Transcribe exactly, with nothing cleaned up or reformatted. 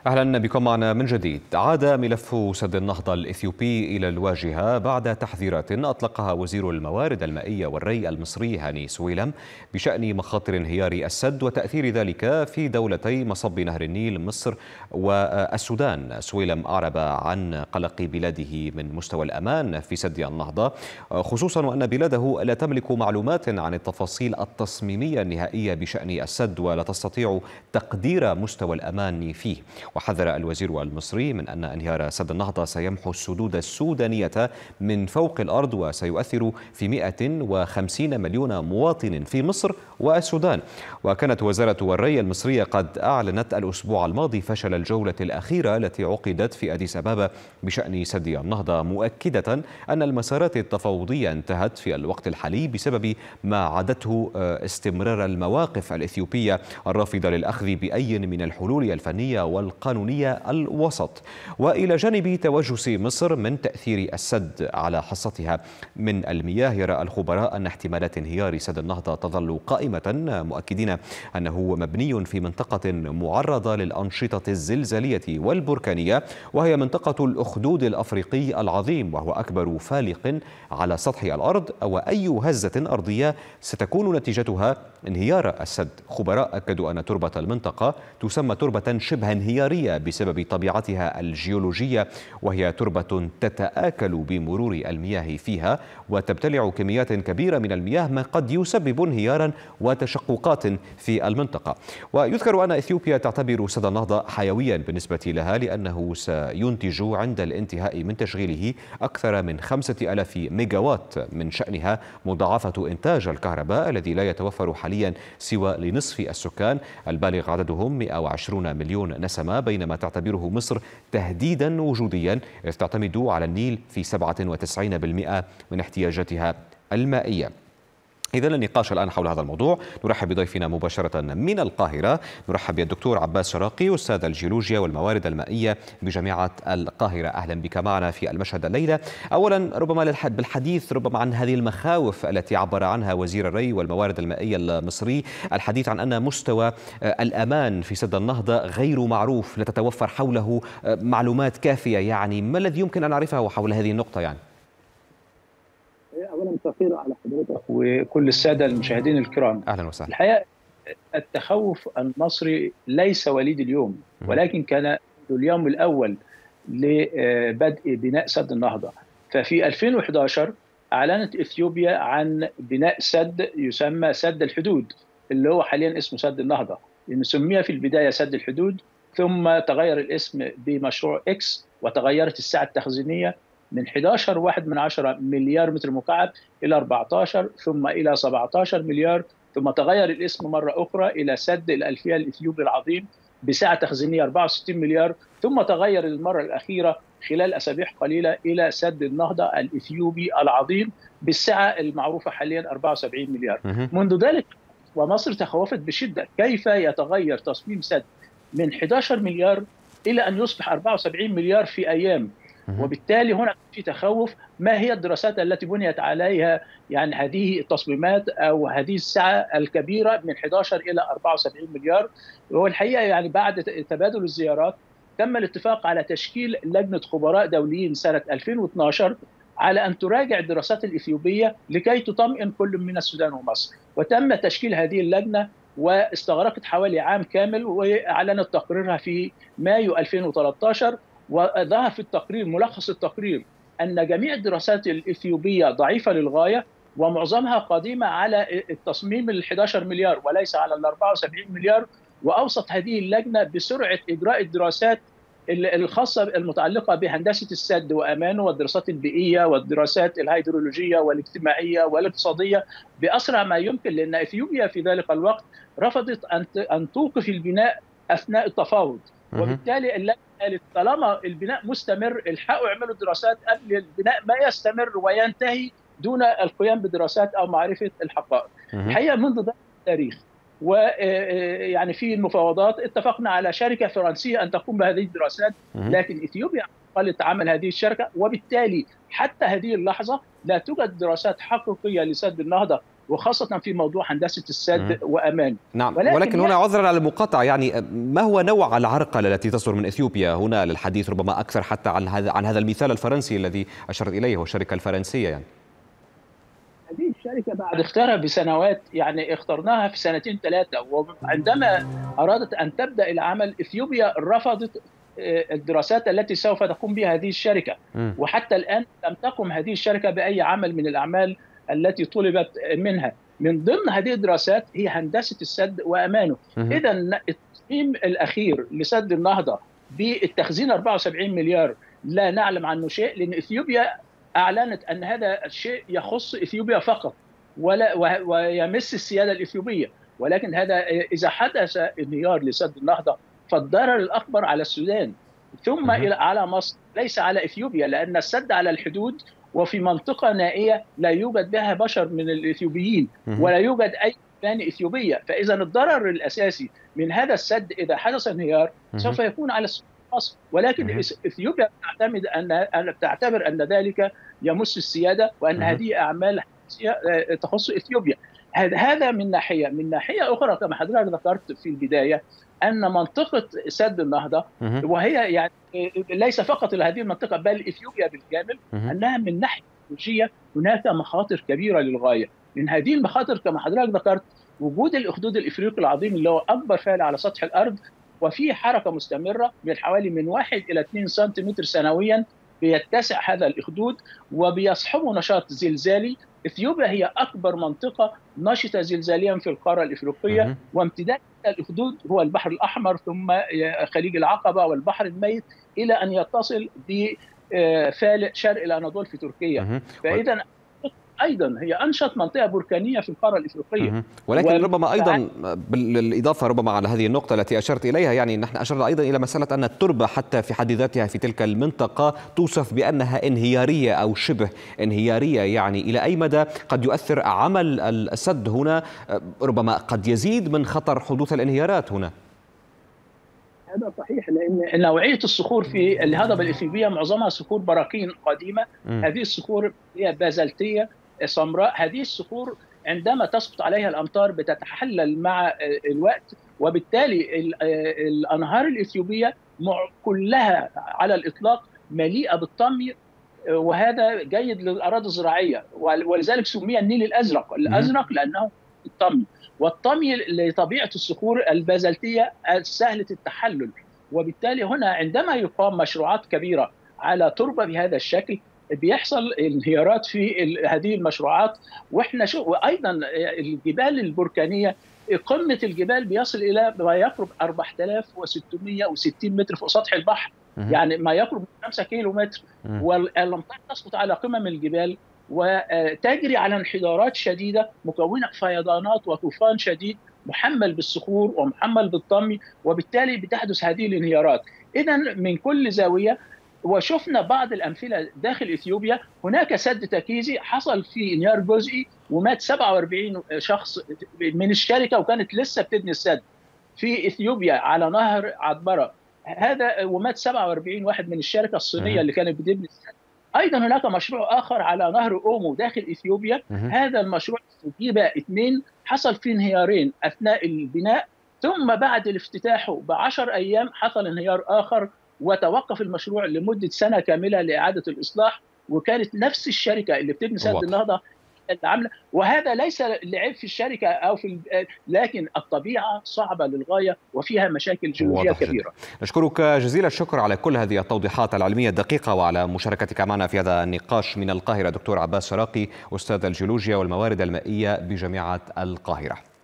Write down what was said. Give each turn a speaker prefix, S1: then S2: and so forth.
S1: أهلا بكم معنا من جديد. عاد ملف سد النهضة الإثيوبي إلى الواجهة بعد تحذيرات أطلقها وزير الموارد المائية والري المصري هاني سويلم بشأن مخاطر انهيار السد وتأثير ذلك في دولتي مصب نهر النيل مصر والسودان. سويلم أعرب عن قلق بلاده من مستوى الأمان في سد النهضة، خصوصا وأن بلاده لا تملك معلومات عن التفاصيل التصميمية النهائية بشأن السد ولا تستطيع تقدير مستوى الأمان فيه. وحذر الوزير المصري من أن انهيار سد النهضة سيمحو السدود السودانية من فوق الأرض وسيؤثر في مئة وخمسين مليون مواطن في مصر والسودان. وكانت وزارة الري المصرية قد أعلنت الأسبوع الماضي فشل الجولة الأخيرة التي عقدت في أديس أبابا بشأن سد النهضة، مؤكدة أن المسارات التفاوضية انتهت في الوقت الحالي بسبب ما عادته استمرار المواقف الإثيوبية الرافضة للأخذ بأي من الحلول الفنية والقانونية الوسط. وإلى جانب توجس مصر من تأثير السد على حصتها من المياه، يرى الخبراء أن احتمالات انهيار سد النهضة تظل قائمة، مؤكدين أنه مبني في منطقة معرضة للأنشطة الزلزالية والبركانية، وهي منطقة الأخدود الأفريقي العظيم، وهو أكبر فالق على سطح الأرض، وأي هزة أرضية ستكون نتيجتها انهيار السد. خبراء أكدوا أن تربة المنطقة تسمى تربة شبه انهيارية بسبب طبيعتها الجيولوجية، وهي تربة تتآكل بمرور المياه فيها وتبتلع كميات كبيرة من المياه، ما قد يسبب انهيارا وتشققات في المنطقة. ويذكر أن إثيوبيا تعتبر سد النهضة حيويا بالنسبة لها، لأنه سينتج عند الانتهاء من تشغيله أكثر من خمسة آلاف ميجاوات، من شأنها مضاعفة إنتاج الكهرباء الذي لا يتوفر حاليا سوى لنصف السكان البالغ عددهم مئة وعشرين مليون نسمة، بينما تعتبره مصر تهديدا وجوديا إذ تعتمد على النيل في سبعة وتسعين بالمئة من احتياجاتها المائية. إذن النقاش الآن حول هذا الموضوع. نرحب بضيفنا مباشرة من القاهرة، نرحب بالدكتور عباس شراقي، أستاذ الجيولوجيا والموارد المائية بجامعة القاهرة. أهلا بك معنا في المشهد الليلة. أولا ربما بالحديث ربما عن هذه المخاوف التي عبر عنها وزير الري والموارد المائية المصري، الحديث عن أن مستوى الأمان في سد النهضة غير معروف، لا تتوفر حوله معلومات كافية. يعني ما الذي يمكن أن نعرفه حول هذه النقطة؟ يعني
S2: اولا مساء على حضرتك وكل الساده المشاهدين الكرام.
S1: اهلا وسهلا.
S2: الحقيقه التخوف المصري ليس وليد اليوم، ولكن كان اليوم الاول لبدء بناء سد النهضه. ففي ألفين وأحد عشر اعلنت اثيوبيا عن بناء سد يسمى سد الحدود، اللي هو حاليا اسمه سد النهضه، لانه سمي في البدايه سد الحدود، ثم تغير الاسم بمشروع اكس، وتغيرت السعه التخزينيه من أحد عشر واحد من عشرة مليار متر مكعب إلى أربعة عشر، ثم إلى سبعة عشر مليار، ثم تغير الاسم مرة أخرى إلى سد الألفية الإثيوبي العظيم بسعة تخزينية أربعة وستين مليار، ثم تغير المرة الأخيرة خلال أسابيع قليلة إلى سد النهضة الإثيوبي العظيم بالسعة المعروفة حاليا أربعة وسبعين مليار. منذ ذلك ومصر تخوفت بشدة كيف يتغير تصميم سد من أحد عشر مليار إلى أن يصبح أربعة وسبعين مليار في أيام. وبالتالي هنا في تخوف، ما هي الدراسات التي بنيت عليها يعني هذه التصميمات او هذه السعه الكبيره من أحد عشر الى أربعة وسبعين مليار؟ والحقيقه يعني بعد تبادل الزيارات تم الاتفاق على تشكيل لجنه خبراء دوليين سنه ألفين واثني عشر على ان تراجع الدراسات الاثيوبيه لكي تطمئن كل من السودان ومصر، وتم تشكيل هذه اللجنه واستغرقت حوالي عام كامل، واعلنت تقريرها في مايو ألفين وثلاثة عشر. وظهر في التقرير، ملخص التقرير، أن جميع الدراسات الإثيوبية ضعيفة للغاية، ومعظمها قديمة على التصميم ال أحد عشر مليار وليس على ال أربعة وسبعين مليار. وأوصت هذه اللجنة بسرعة إجراء الدراسات الخاصة المتعلقة بهندسة السد وأمانه، والدراسات البيئية والدراسات الهيدرولوجية والاجتماعية والاقتصادية بأسرع ما يمكن، لأن إثيوبيا في ذلك الوقت رفضت أن توقف البناء أثناء التفاوض. وبالتالي اللجنة قالت طالما البناء مستمر الحقوا اعملوا دراسات قبل البناء ما يستمر وينتهي دون القيام بدراسات او معرفه الحقائق. الحقيقه منذ ذلك التاريخ ويعني في المفاوضات اتفقنا على شركه فرنسيه ان تقوم بهذه الدراسات، لكن اثيوبيا قالت عمل هذه الشركه، وبالتالي حتى هذه اللحظه لا توجد دراسات حقيقيه لسد النهضه وخاصة في موضوع هندسة السد وأمانه.
S1: نعم، ولكن, ولكن هنا عذرا على المقاطعة، يعني ما هو نوع العرقلة التي تصدر من إثيوبيا هنا للحديث ربما أكثر حتى عن هذا عن هذا المثال الفرنسي الذي أشرت إليه والشركة الفرنسية؟ يعني
S2: هذه الشركة بعد اختيارها بسنوات، يعني اخترناها في سنتين ثلاثة، وعندما أرادت أن تبدأ العمل إثيوبيا رفضت الدراسات التي سوف تقوم بها هذه الشركة، م. وحتى الآن لم تقم هذه الشركة بأي عمل من الأعمال التي طلبت منها. من ضمن هذه الدراسات هي هندسة السد وأمانه. إذا التصميم الأخير لسد النهضة بالتخزين أربعة وسبعين مليار لا نعلم عنه شيء، لأن إثيوبيا أعلنت أن هذا الشيء يخص إثيوبيا فقط ولا ويمس السيادة الإثيوبية، ولكن هذا إذا حدث انهيار لسد النهضة فالضرر الأكبر على السودان ثم إلى على مصر، ليس على إثيوبيا، لأن السد على الحدود وفي منطقة نائية لا يوجد بها بشر من الإثيوبيين ولا يوجد أي ثاني إثيوبية. فإذا الضرر الأساسي من هذا السد إذا حدث انهيار سوف يكون على مصر، ولكن إثيوبيا تعتمد أن تعتبر أن ذلك يمس السيادة وأن هذه أعمال تخص إثيوبيا. هذا من ناحية. من ناحية أخرى كما حضرتك ذكرت في البداية أن منطقة سد النهضة وهي يعني ليس فقط هذه المنطقة بل إثيوبيا بالكامل، أنها من ناحية الجيولوجية هناك مخاطر كبيرة للغاية. من هذه المخاطر كما حضرتك ذكرت وجود الأخدود الإفريقي العظيم اللي هو أكبر فاعل على سطح الأرض، وفيه حركة مستمرة من حوالي من واحد إلى اثنين سنتيمتر سنويا بيتسع هذا الأخدود وبيصحبه نشاط زلزالي. إثيوبيا هي أكبر منطقة نشطة زلزاليا في القارة الإفريقية، وامتداد الأخدود هو البحر الأحمر ثم خليج العقبة والبحر الميت إلى أن يتصل بفالق شرق الأناضول في تركيا. فإذا أيضا هي أنشط منطقة بركانية في القارة الإفريقية.
S1: ولكن و... ربما أيضا بالإضافة ربما على هذه النقطة التي أشرت إليها، يعني نحن أشرنا أيضا إلى مسألة أن التربة حتى في حد ذاتها في تلك المنطقة توصف بأنها انهيارية أو شبه انهيارية. يعني إلى أي مدى قد يؤثر عمل السد هنا؟ ربما قد يزيد من خطر حدوث الانهيارات هنا.
S2: هذا صحيح، لأن نوعية الصخور في الهضبة الإثيوبية معظمها صخور براكين قديمة. م. هذه الصخور هي بازلتية سمراء. هذه الصخور عندما تسقط عليها الأمطار بتتحلل مع الوقت، وبالتالي الأنهار الإثيوبية كلها على الإطلاق مليئة بالطمي، وهذا جيد للأراضي الزراعية، ولذلك سمي النيل الأزرق الأزرق لأنه الطمي. والطمي لطبيعة الصخور البازلتية سهلة التحلل، وبالتالي هنا عندما يقام مشروعات كبيرة على تربة بهذا الشكل بيحصل انهيارات في هذه المشروعات. واحنا شو وايضا الجبال البركانيه، قمه الجبال بيصل الى ما يقرب أربعة آلاف وستمئة وستين متر فوق سطح البحر، يعني ما يقرب من خمسة كيلو متر، والامطار تسقط على قمم الجبال وتجري على انحدارات شديده مكونه فيضانات وطوفان شديد محمل بالصخور ومحمل بالطمي، وبالتالي بتحدث هذه الانهيارات. اذا من كل زاويه، وشفنا بعض الأمثلة داخل إثيوبيا، هناك سد تكيزي حصل فيه انهيار جزئي ومات سبعة وأربعين شخص من الشركة وكانت لسه بتبني السد في إثيوبيا على نهر عطبرة، هذا ومات سبعة وأربعين واحد من الشركة الصينية اللي كانت بتبني السد. أيضا هناك مشروع آخر على نهر أومو داخل إثيوبيا، هذا المشروع جيبة اثنين حصل فيه انهيارين أثناء البناء، ثم بعد الافتتاح بعشر أيام حصل انهيار آخر وتوقف المشروع لمدة سنة كاملة لإعادة الإصلاح، وكانت نفس الشركة اللي بتبني سد النهضة العاملة. وهذا ليس لعيب في الشركة أو في، لكن الطبيعة صعبة للغاية وفيها مشاكل جيولوجية كبيرة.
S1: نشكرك جزيل الشكر على كل هذه التوضيحات العلمية الدقيقة وعلى مشاركتك معنا في هذا النقاش من القاهرة. دكتور عباس شراقي، أستاذ الجيولوجيا والموارد المائية بجامعة القاهرة.